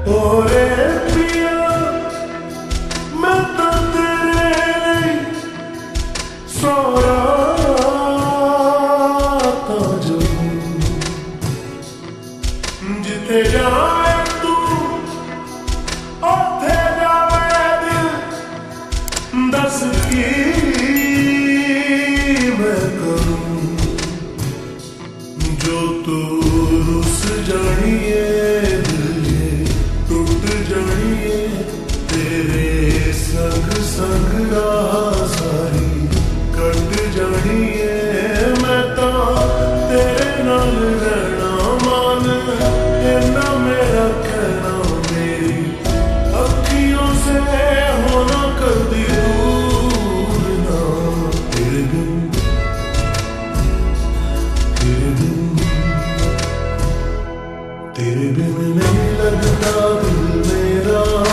ओरे पिया मैं तो तेरे लिए सो राता जो जिथे जाए तू उथे जावे दिल दस की मैं करूं जो तू रुस जानिए टूट जानिए तेरे संग संग राह सारी कट जानिए मैं तो तेरे नाल रहना मान इन्ना मेरा कहना मेरी अखियों से होना कभी दूर ना तेरे बिन तेरे बिन नहीं लगता दिल मेरा